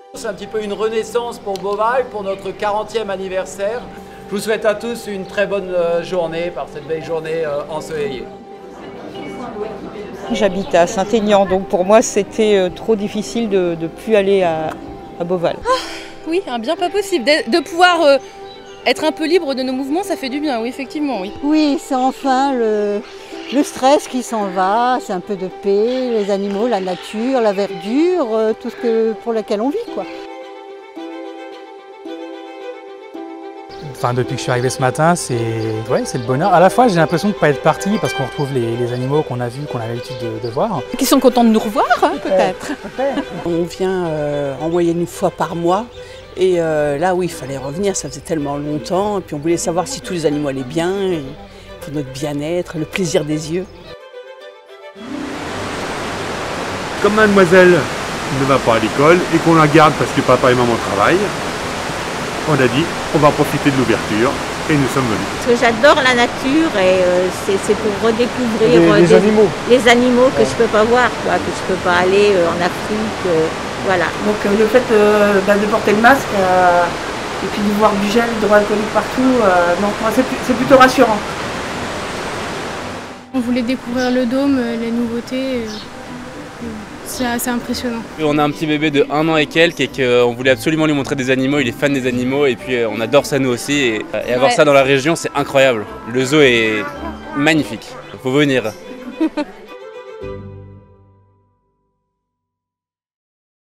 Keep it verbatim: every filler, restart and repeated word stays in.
C'est un petit peu une renaissance pour Beauval, pour notre quarantième anniversaire. Je vous souhaite à tous une très bonne journée par cette belle journée ensoleillée. J'habite à Saint-Aignan, donc pour moi c'était trop difficile de ne plus aller à, à Beauval. Ah, oui, un bien pas possible. De, de pouvoir euh, être un peu libre de nos mouvements, ça fait du bien, oui, effectivement, oui. Oui, c'est enfin le, le stress qui s'en va, c'est un peu de paix, les animaux, la nature, la verdure, euh, tout ce que, pour lequel on vit, quoi. Enfin, depuis que je suis arrivé ce matin, c'est ouais, c'est le bonheur. À la fois, j'ai l'impression de ne pas être parti parce qu'on retrouve les, les animaux qu'on a vus, qu'on a l'habitude de, de voir. Qui sont contents de nous revoir, hein, peut-être. On vient euh, en moyenne une fois par mois. Et euh, là, oui, il fallait revenir, ça faisait tellement longtemps. Et puis on voulait savoir si tous les animaux allaient bien, et pour notre bien-être, le plaisir des yeux. Comme mademoiselle ne va pas à l'école et qu'on la garde parce que papa et maman travaillent, on a dit on va profiter de l'ouverture et nous sommes venus. Parce que j'adore la nature et euh, c'est pour redécouvrir les, les des, animaux, les animaux que ouais. je peux pas voir, quoi, que je peux pas aller euh, en Afrique, euh, voilà. Donc euh, le fait euh, bah, de porter le masque euh, et puis de voir du gel hydroalcoolique partout, euh, donc moi c'est plutôt rassurant. On voulait découvrir le dôme, les nouveautés. Euh... C'est assez impressionnant. On a un petit bébé de un an et quelques et qu'on voulait absolument lui montrer des animaux, il est fan des animaux et puis on adore ça nous aussi et, et avoir ouais. ça dans la région c'est incroyable. Le zoo est magnifique, il faut venir.